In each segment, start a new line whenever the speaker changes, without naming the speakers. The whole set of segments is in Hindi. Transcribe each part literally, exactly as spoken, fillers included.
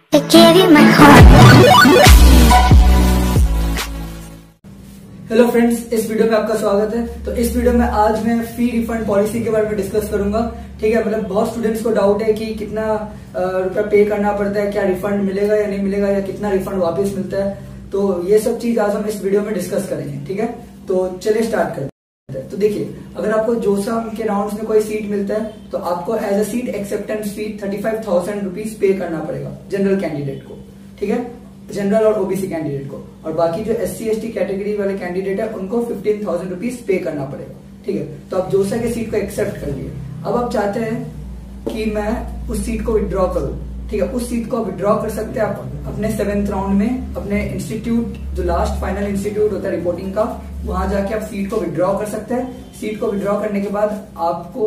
हेलो फ्रेंड्स, इस वीडियो में आपका स्वागत है। तो इस वीडियो में आज मैं फी रिफंड पॉलिसी के बारे में डिस्कस करूंगा। ठीक है, मतलब बहुत स्टूडेंट्स को डाउट है कि कितना रुपया पे करना पड़ता है, क्या रिफंड मिलेगा या नहीं मिलेगा, या कितना रिफंड वापस मिलता है। तो ये सब चीज आज हम इस वीडियो में डिस्कस करेंगे। ठीक है, तो चलिए स्टार्ट करते हैं। तो देखिए, अगर आपको जोसा के राउंड्स में कोई सीट मिलता है तो आपको as a seat acceptance fee thirty five thousand rupees pay करना पड़ेगा जनरल कैंडिडेट को। ठीक है, जनरल और ओबीसी कैंडिडेट को, और बाकी जो S C S T category वाले कैंडिडेट है उनको फिफ्टीन थाउजेंड रुपीज पे करना पड़ेगा। ठीक है, तो आप जोसा के सीट को एक्सेप्ट कर लिए। अब आप चाहते हैं कि मैं उस सीट को विड्रॉ करूं। ठीक है, उस सीट को विड्रॉ कर सकते हैं आप अपने सेवेंथ राउंड में, अपने इंस्टीट्यूट जो लास्ट फाइनल इंस्टीट्यूट होता है रिपोर्टिंग का, वहां जाके आप सीट को विड्रॉ कर सकते हैं। सीट को विड्रॉ करने के बाद आपको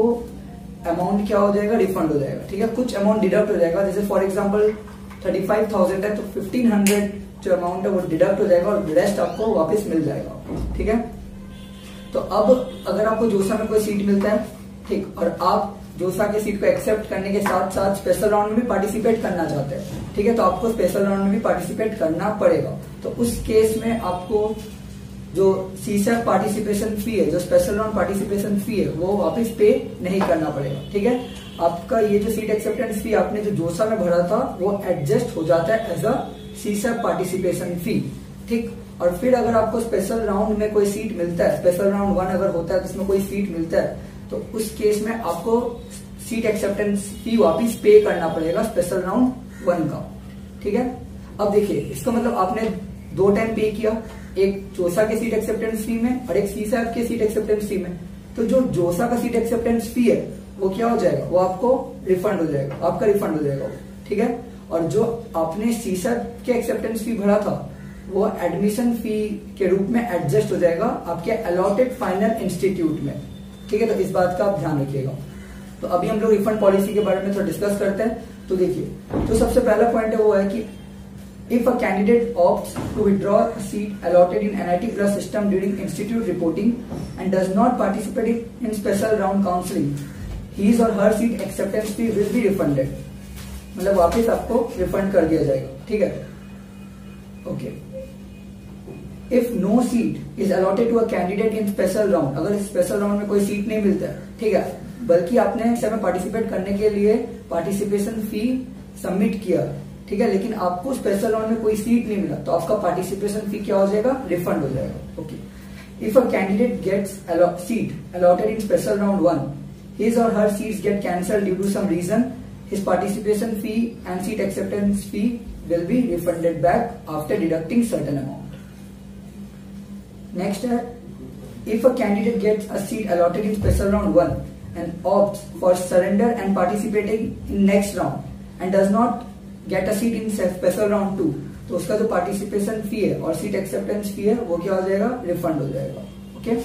अमाउंट क्या हो जाएगा, रिफंड हो जाएगा। ठीक है, कुछ अमाउंट डिडक्ट हो जाएगा, जैसे for example thirty five thousand है तो फिफ्टीन हंड्रेड जो अमाउंट है वो डिडक्ट हो जाएगा और रेस्ट आपको वापस मिल जाएगा। ठीक है, तो अब अगर आपको जोसा में कोई सीट मिलता है, ठीक, और आप जोसा के सीट को एक्सेप्ट करने के साथ साथ स्पेशल राउंड में भी पार्टिसिपेट करना चाहते हैं, ठीक है, तो आपको स्पेशल राउंड में भी पार्टिसिपेट करना पड़ेगा। तो उस केस में आपको जो सीसैट पार्टिसिपेशन फी है, जो स्पेशल राउंड पार्टिसिपेशन फी है, वो वापस पे नहीं करना पड़ेगा। ठीक है, आपका ये जो सीट एक्सेप्टेंस फी आपने जो जोसा में भरा था वो एडजस्ट हो जाता है as a CSAB participation fee. ठीक, और फिर अगर आपको स्पेशल राउंड में कोई सीट मिलता है, स्पेशल राउंड वन अगर होता है तो उसमें कोई सीट मिलता है, तो उस केस में आपको सीट एक्सेप्टेंस फी वापस पे करना पड़ेगा स्पेशल राउंड वन का। ठीक है, अब देखिए, इसका मतलब आपने दो टाइम पे किया, एक जोसा के सीट एक्सेप्टेंस फी में और एक सीसैट के सीट एक्सेप्टेंस फी में। तो जो जोसा का सीट एक्सेप्टेंस फी है वो क्या हो जाएगा, वो आपको रिफंड हो जाएगा, आपका रिफंड हो जाएगा। ठीक है, और जो आपने सीसैट के एक्सेप्टेंस फी भरा था वो एडमिशन फी के रूप में एडजस्ट हो जाएगा आपके अलॉटेड फाइनल इंस्टीट्यूट में। ठीक है, तो इस बात का आप ध्यान रखिएगा। तो अभी हम लोग रिफंड पॉलिसी के बारे में थोड़ा डिस्कस करते हैं। तो देखिए, जो सबसे पहला पॉइंट है वो है कि if a candidate opts to withdraw a seat allotted in N I T plus system during institute reporting and does not participate in special round counseling, his or her seat acceptance fee will be refunded। मतलब वापस आपको रिफंड कर दिया जाएगा। ठीक है, okay. If no seat is allotted to a candidate in special round, अगर स्पेशल राउंड में कोई सीट नहीं मिलता है, ठीक है, बल्कि आपने इसमें पार्टिसिपेट करने के लिए पार्टिसिपेशन फी सबमिट किया, ठीक है, लेकिन आपको स्पेशल राउंड में कोई सीट नहीं मिला, तो आपका पार्टिसिपेशन फी क्या हो जाएगा, रिफंड हो जाएगा। Okay, if a candidate gets seat allotted in special round one, his or her seats get cancelled due to some reason, his participation fee and seat acceptance fee will be refunded back after deducting certain amount. Next, if a candidate gets a seat allotted in special round one and opts for surrender and participating in next round and does not get a seat in special round two, तो उसका जो पार्टिसिपेशन फी है और सीट एक्सेप्टेंस फी है वो क्या हो जाएगा, रिफंड हो जाएगा। Okay,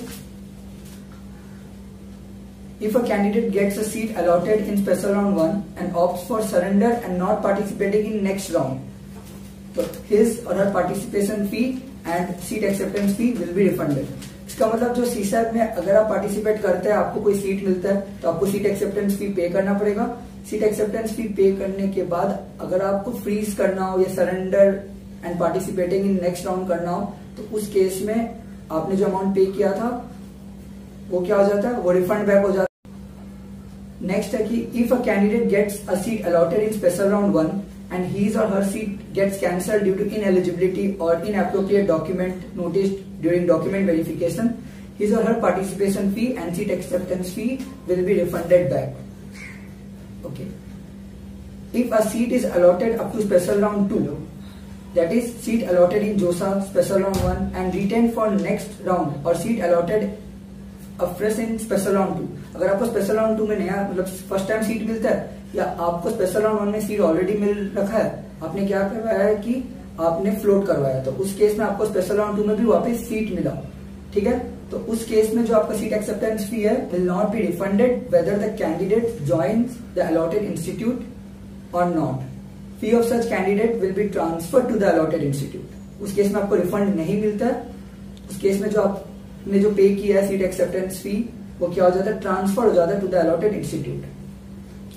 if a candidate gets a seat allotted in special round one and opts for surrender and not participating in next round, तो his or her participation fee and seat acceptance fee will be refunded. इसका मतलब जो सीसैट में अगर आप पार्टिसिपेट करते हैं, आपको कोई सीट मिलता है, तो आपको सीट एक्सेप्टेंस फी पे करना पड़ेगा। सीट एक्सेप्टेंस फी पे करने के बाद अगर आपको फ्रीज करना हो या surrender and participating in next round करना हो, तो उस केस में आपने जो अमाउंट पे किया था वो क्या हो जाता है, वो रिफंड बैक हो जाता है। नेक्स्ट है कि if a candidate gets a seat allotted in special round one and his or her seat gets cancelled due to ineligibility or inappropriate document notice during document verification, his or her participation fee and seat acceptance fee will be refunded back. Okay. If a seat is allotted up to special round two, that is seat allotted in JOSA special round one and retained for next round, or seat allotted afresh in special round two, अगर आपको स्पेशल राउंड टू में नया मतलब फर्स्ट टाइम सीट मिलता है या आपको स्पेशल राउंड वन में सीट ऑलरेडी मिल रखा है, आपने क्या करवाया है कि आपने फ्लोट करवाया, तो उस केस में आपको स्पेशल राउंड टू में भी वापस सीट मिला। ठीक है, तो उस केस में जो आपका सीट एक्सेप्टेंस फी है will not be refunded whether the candidate joins the allotted institute or not. Fee of such candidate will be transferred to the allotted institute. उस केस में आपको रिफंड नहीं मिलता है। उस केस में जो आपने जो पे किया है सीट एक्सेप्टेंस फी, वो क्या हो जाता है, ट्रांसफर हो जाता है to the allotted institute.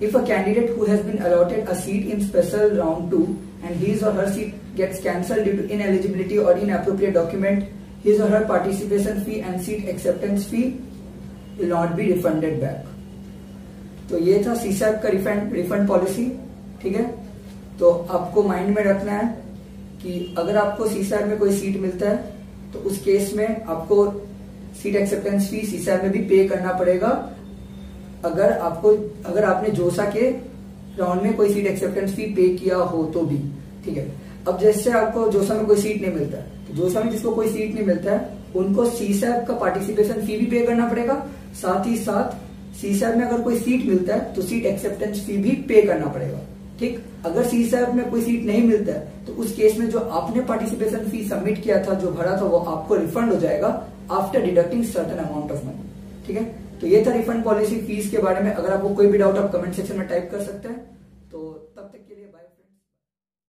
If a candidate who has been allotted a seat in special round two and his or her seat gets cancelled due to ineligibility or inappropriate document, his or her participation fee and seat acceptance fee will not be refunded back. तो ये था सीसैप का रिफंड रिफंड पॉलिसी, ठीक है। तो आपको माइंड में रखना है कि अगर आपको सीसैप में कोई सीट मिलता है तो उस केस में आपको सीट एक्सेप्टेंस फी सीसैप में भी पे करना पड़ेगा, अगर आपको अगर आपने जोसा के राउंड में कोई सीट एक्सेप्टेंस फी पे किया हो तो भी, ठीक है। अब जैसे आपको जोसा में कोई सीट नहीं मिलता है तो जोसा में जिसको कोई सीट नहीं मिलता है उनको सीसैप का पार्टिसिपेशन फी भी पे करना पड़ेगा, साथ ही साथ सीसैप में अगर कोई सीट मिलता है तो सीट एक्सेप्टेंस फी भी पे करना पड़ेगा, ठीक। अगर सीसैप में कोई सीट नहीं मिलता है तो उस केस में जो आपने पार्टिसिपेशन फी सबमिट किया था, जो भरा था, वो आपको रिफंड हो जाएगा after deducting certain amount of money, ठीक है। तो ये था रिफंड पॉलिसी फीस के बारे में। अगर आपको कोई भी डाउट आप कमेंट सेक्शन में टाइप कर सकते हैं।